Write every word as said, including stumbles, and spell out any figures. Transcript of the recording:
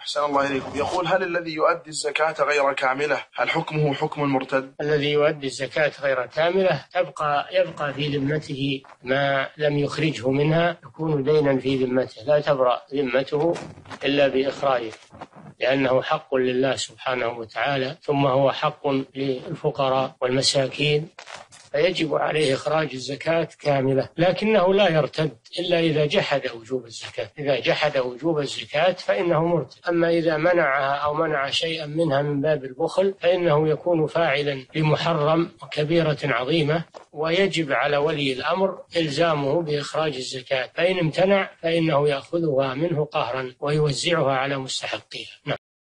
أحسن الله إليكم. يقول: هل الذي يؤدي الزكاة غير كاملة هل حكمه حكم المرتد؟ الذي يؤدي الزكاة غير كاملة يبقى يبقى في ذمته ما لم يخرجه منها، يكون دينا في ذمته، لا تبرأ ذمته إلا بإخراجه، لأنه حق لله سبحانه وتعالى، ثم هو حق للفقراء والمساكين، فيجب عليه إخراج الزكاة كاملة، لكنه لا يرتد إلا إذا جحد وجوب الزكاة. إذا جحد وجوب الزكاة فإنه مرتد. أما إذا منعها أو منع شيئا منها من باب البخل فإنه يكون فاعلا لمحرم وكبيرة عظيمة، ويجب على ولي الأمر إلزامه بإخراج الزكاة، فإن امتنع فإنه يأخذها منه قهرا ويوزعها على مستحقيها. نعم.